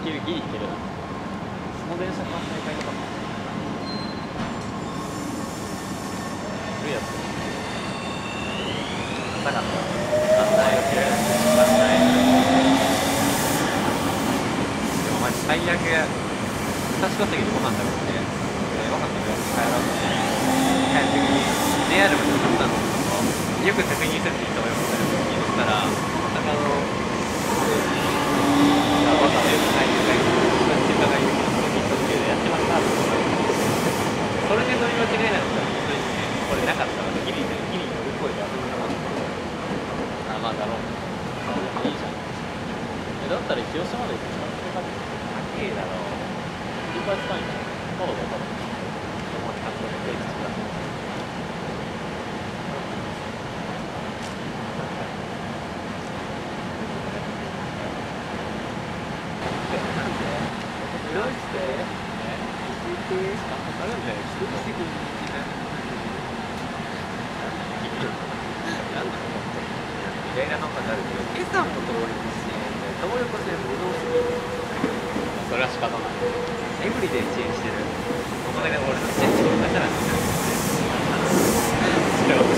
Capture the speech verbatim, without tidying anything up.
けるギリいける。その電車関西会とかも古いやつ高かった。関西関西でもマジ最悪私こそぎでご飯食べて、でご飯食べようって帰ろうって帰る時に ジェイアール まで向かったんですけど、よく確認せずに人がよくったらそしたら中野がわざわざよくないみたいな中華街的なそのヒットスキルでやってますかって言われて、それで乗り間違いなかったら本当にね、これなかったらギリギリ乗る声で遊んだもん。あ、まあだろう。いいじゃん。え、だったら広島で一番高いだろう。いっぱい使うんじゃない？そうだよ、多分。思って買ったので、いくつか。どうして？え？教えて。あるんだよ。一人してくるんじゃない？何のこと？イライラなんかなるけど、計算も通りですし、東横線無能すぎる。それは仕方ない。エブリデイ遅延してる。ここで俺の遅延してるだからなんだよ。